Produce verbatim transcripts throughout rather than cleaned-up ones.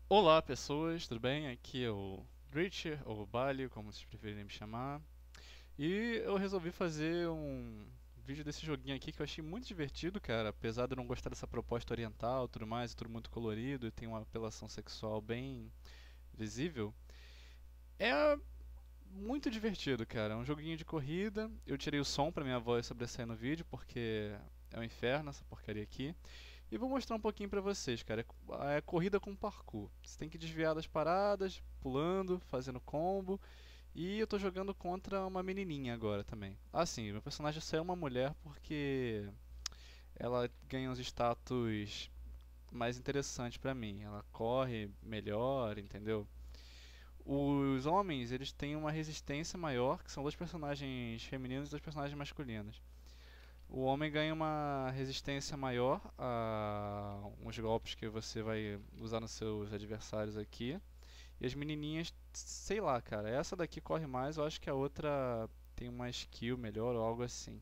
Olá pessoas, tudo bem? Aqui é o Richard, ou Bali, como vocês preferirem me chamar. E eu resolvi fazer um vídeo desse joguinho aqui que eu achei muito divertido, cara. Apesar de eu não gostar dessa proposta oriental e tudo mais, é tudo muito colorido e tem uma apelação sexual bem visível. É muito divertido, cara. É um joguinho de corrida. Eu tirei o som pra minha voz sobressair no vídeo, porque é um inferno essa porcaria aqui. E vou mostrar um pouquinho pra vocês, cara. É é corrida com parkour. Você tem que desviar das paradas, pulando, fazendo combo. E eu tô jogando contra uma menininha agora também. Ah, sim, meu personagem só é uma mulher porque ela ganha uns status mais interessantes pra mim. Ela corre melhor, entendeu? Os homens, eles têm uma resistência maior, que são dois personagens femininos e dois personagens masculinos. O homem ganha uma resistência maior a uns golpes que você vai usar nos seus adversários aqui. E as menininhas, sei lá, cara, essa daqui corre mais, eu acho que a outra tem uma skill melhor ou algo assim.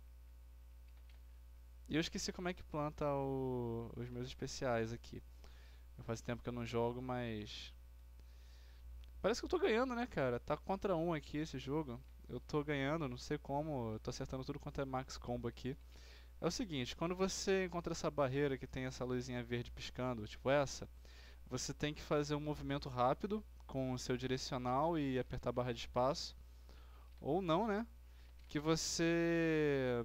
E eu esqueci como é que planta o- os meus especiais aqui. Faz tempo que eu não jogo, mas parece que eu tô ganhando, né, cara? Tá contra um aqui esse jogo. Eu tô ganhando, não sei como, eu tô acertando tudo quanto é max combo aqui. É o seguinte, quando você encontra essa barreira que tem essa luzinha verde piscando, tipo essa, você tem que fazer um movimento rápido com o seu direcional e apertar a barra de espaço, ou não, né? Que você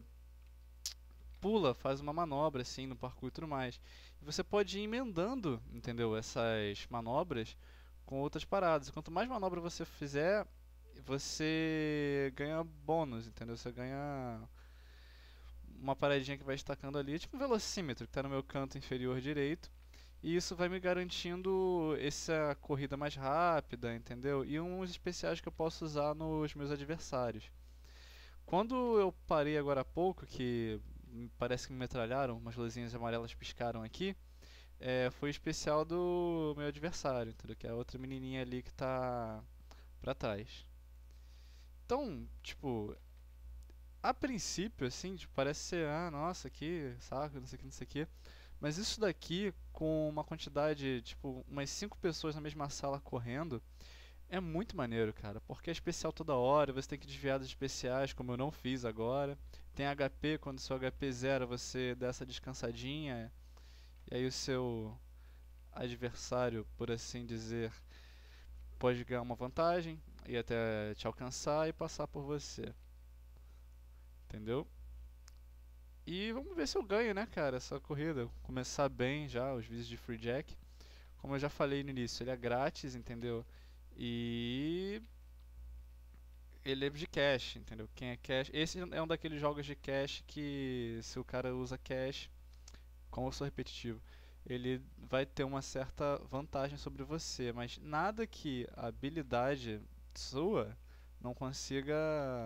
pula, faz uma manobra assim no parkour e tudo mais. E você pode ir emendando, entendeu? Essas manobras com outras paradas. Quanto mais manobra você fizer, você ganha bônus, entendeu? Você ganha uma paradinha que vai destacando ali, tipo um velocímetro que está no meu canto inferior direito. E isso vai me garantindo essa corrida mais rápida, entendeu? E uns especiais que eu posso usar nos meus adversários. Quando eu parei agora há pouco, que parece que me metralharam, umas luzinhas amarelas piscaram aqui, é, foi especial do meu adversário, entendeu? Que é a outra menininha ali que tá pra trás. Então, tipo, a princípio, assim, tipo, parece ser, ah, nossa, que saco, não sei o que, não sei o que. Mas isso daqui, com uma quantidade, tipo, umas cinco pessoas na mesma sala correndo, é muito maneiro, cara. Porque é especial toda hora, você tem que desviar dos especiais, como eu não fiz agora. Tem H P, quando o seu H P zero, você dá essa descansadinha, e aí o seu adversário, por assim dizer, pode ganhar uma vantagem, e até te alcançar e passar por você. Entendeu? E vamos ver se eu ganho, né, cara, essa corrida. Começar bem já, os vídeos de Free Jack. Como eu já falei no início, ele é grátis, entendeu? E ele é de cash, entendeu? Quem é cash. Esse é um daqueles jogos de cash que se o cara usa cash, como eu sou repetitivo, ele vai ter uma certa vantagem sobre você, mas nada que a habilidade sua não consiga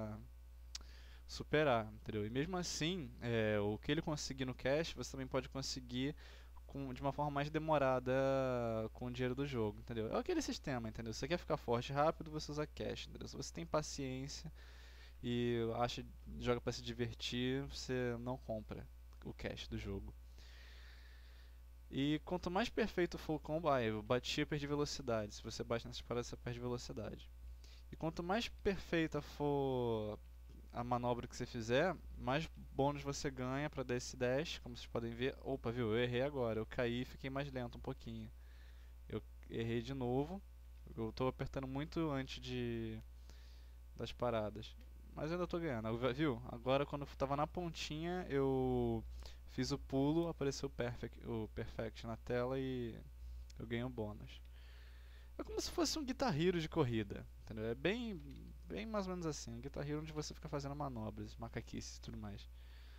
superar, entendeu? E mesmo assim, é, o que ele conseguir no cash, você também pode conseguir com, de uma forma mais demorada com o dinheiro do jogo, entendeu? É aquele sistema, entendeu? Se você quer ficar forte rápido, você usa cash, entendeu? Se você tem paciência e acha joga para se divertir, você não compra o cash do jogo. E quanto mais perfeito for o combo, ah, eu bati e perdi velocidade. Se você bate nessas paradas, você perde velocidade. E quanto mais perfeita for a manobra que você fizer, mais bônus você ganha para dar esse dash, como vocês podem ver. Opa, viu? Eu errei agora. Eu caí e fiquei mais lento um pouquinho. Eu errei de novo. Eu estou apertando muito antes de das paradas. Mas eu ainda estou ganhando. Viu? Agora quando eu estava na pontinha, eu fiz o pulo, apareceu o perfect, o perfect na tela e eu ganhei um bônus. É como se fosse um Guitar Hero de corrida, entendeu? É bem, bem mais ou menos assim. Um Guitar Hero onde você fica fazendo manobras, macaquices e tudo mais.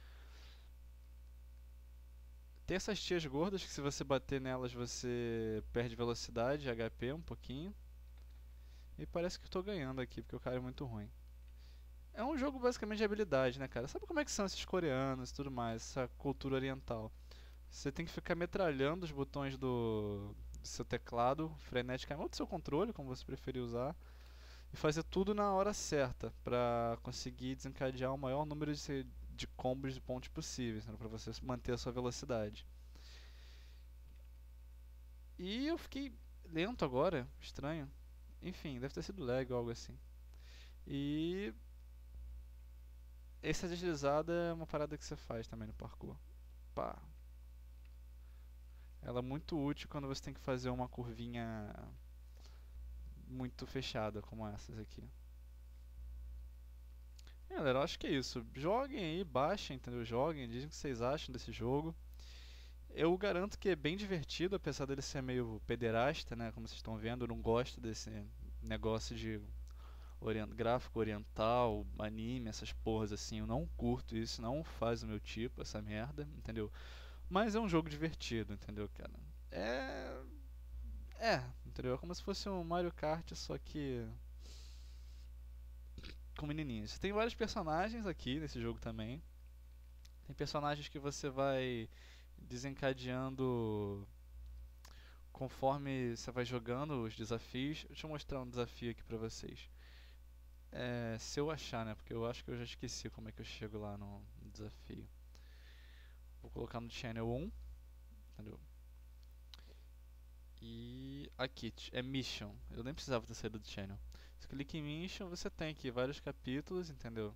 Tem essas tias gordas que se você bater nelas você perde velocidade, H P um pouquinho. E parece que eu tô ganhando aqui, porque o cara é muito ruim. É um jogo basicamente de habilidade, né, cara? Sabe como é que são esses coreanos e tudo mais, essa cultura oriental? Você tem que ficar metralhando os botões do, do seu teclado freneticamente, ou do seu controle, como você preferir usar, e fazer tudo na hora certa para conseguir desencadear o maior número de, de combos de pontos possíveis, né, para você manter a sua velocidade. E eu fiquei lento agora, estranho. Enfim, deve ter sido lag ou algo assim. E essa deslizada é uma parada que você faz também no parkour. Pá. Ela é muito útil quando você tem que fazer uma curvinha muito fechada como essas aqui. É, galera, eu acho que é isso. Joguem aí, baixem, entendeu? Joguem, dizem o que vocês acham desse jogo. Eu garanto que é bem divertido, apesar dele ser meio pederasta, né? Como vocês estão vendo, eu não gosto desse negócio de orient... gráfico oriental, anime, essas porras assim. Eu não curto isso, não faz o meu tipo, essa merda, entendeu? Mas é um jogo divertido, entendeu, cara? É. É, entendeu? É como se fosse um Mario Kart, só que com menininhas. Tem vários personagens aqui nesse jogo também. Tem personagens que você vai desencadeando conforme você vai jogando os desafios. Deixa eu mostrar um desafio aqui pra vocês. É, se eu achar, né? Porque eu acho que eu já esqueci como é que eu chego lá no, no desafio. Vou colocar no Channel um, entendeu? E aqui, é Mission. Eu nem precisava ter saído do Channel. Você clica em Mission, você tem aqui vários capítulos, entendeu?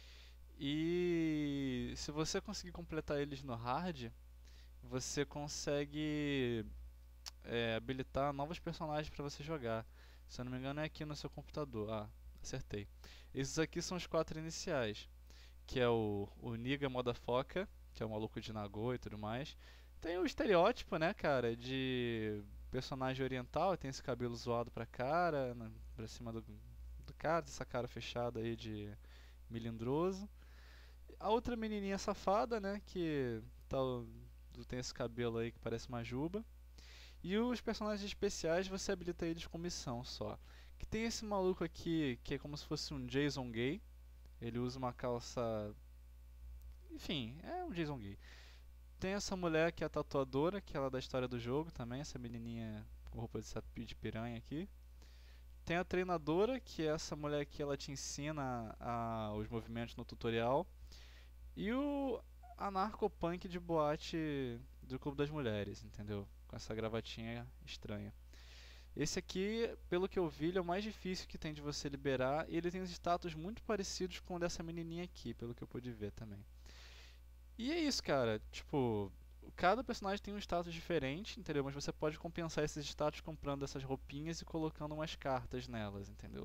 E se você conseguir completar eles no hard, você consegue é, habilitar novos personagens para você jogar. Se eu não me engano é aqui no seu computador. Ah, acertei. Esses aqui são os quatro iniciais, que é o, o Niga Modafoca, que é o maluco de Nagô e tudo mais. Tem o estereótipo, né, cara, de personagem oriental, tem esse cabelo zoado pra cara, na, pra cima do, do cara, essa cara fechada aí de melindroso. A outra menininha safada, né, que tá, tem esse cabelo aí que parece uma juba. E os personagens especiais você habilita eles com missão só. Que tem esse maluco aqui que é como se fosse um Jason gay. Ele usa uma calça. Enfim, é um Jason gay. Tem essa mulher que é a tatuadora, que ela é da história do jogo também, essa menininha com roupa de sapi de piranha aqui. Tem a treinadora, que é essa mulher que ela te ensina a, os movimentos no tutorial. E o anarcopunk de boate do Clube das Mulheres, entendeu? Com essa gravatinha estranha. Esse aqui, pelo que eu vi, ele é o mais difícil que tem de você liberar. E ele tem os status muito parecidos com o dessa menininha aqui, pelo que eu pude ver também. E é isso, cara. Tipo, cada personagem tem um status diferente, entendeu? Mas você pode compensar esses status comprando essas roupinhas e colocando umas cartas nelas, entendeu?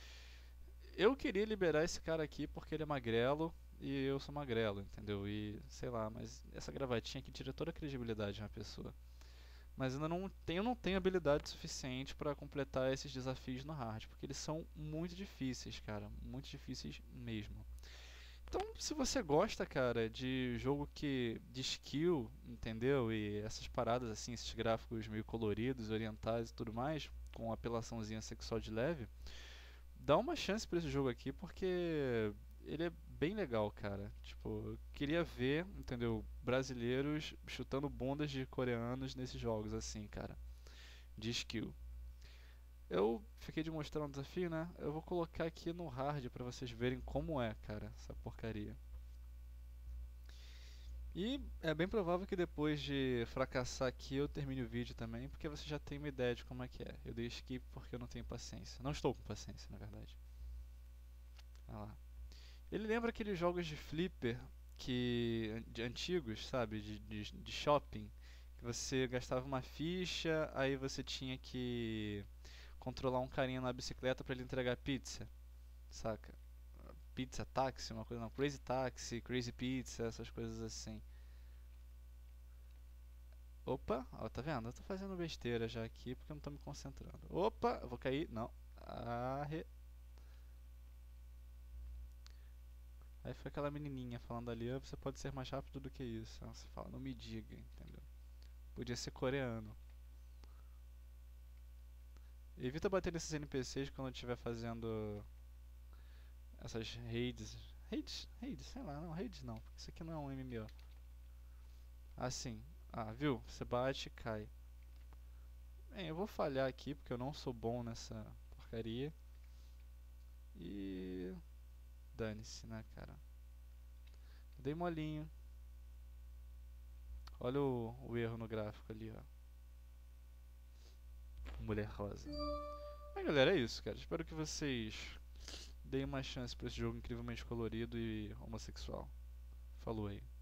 Eu queria liberar esse cara aqui porque ele é magrelo e eu sou magrelo, entendeu? E sei lá, mas essa gravatinha aqui tira toda a credibilidade de uma pessoa. Mas ainda não tenho, não tenho habilidade suficiente para completar esses desafios no hard, porque eles são muito difíceis, cara, muito difíceis mesmo. Então, se você gosta, cara, de jogo que de skill, entendeu? E essas paradas assim, esses gráficos meio coloridos, orientais e tudo mais, com apelaçãozinha sexual de leve, dá uma chance pra esse jogo aqui, porque ele é bem legal, cara. Tipo, eu queria ver, entendeu? Brasileiros chutando bundas de coreanos nesses jogos, assim, cara. De skill. Eu fiquei de mostrar um desafio, né? Eu vou colocar aqui no hard pra vocês verem como é, cara, essa porcaria. E é bem provável que depois de fracassar aqui eu termine o vídeo também, porque você já tem uma ideia de como é que é. Eu dei skip porque eu não tenho paciência. Não estou com paciência, na verdade. Olha lá. Ele lembra aqueles jogos de flipper que de antigos, sabe, de, de, de shopping, que você gastava uma ficha, aí você tinha que controlar um carinha na bicicleta para ele entregar pizza, saca? Pizza Taxi, uma coisa não, Crazy Taxi, Crazy Pizza, essas coisas assim. Opa, ó, tá vendo? Eu tô fazendo besteira já aqui porque eu não tô me concentrando. Opa, eu vou cair, não. Arre... Aí foi aquela menininha falando ali, "Ah, você pode ser mais rápido do que isso." Aí você fala, não me diga, entendeu? Podia ser coreano. Evita bater nesses N P Cs quando estiver fazendo essas raids. Raids? Raids? Sei lá, não, raids não, porque isso aqui não é um M M O. Assim, ah, viu? Você bate e cai. Bem, eu vou falhar aqui porque eu não sou bom nessa porcaria. E dane-se, né, cara? Eu dei molinho. Olha o, o erro no gráfico ali, ó. Mulher Rosa. Mas galera, é isso, cara. Espero que vocês deem uma chance pra esse jogo incrivelmente colorido e homossexual. Falou aí.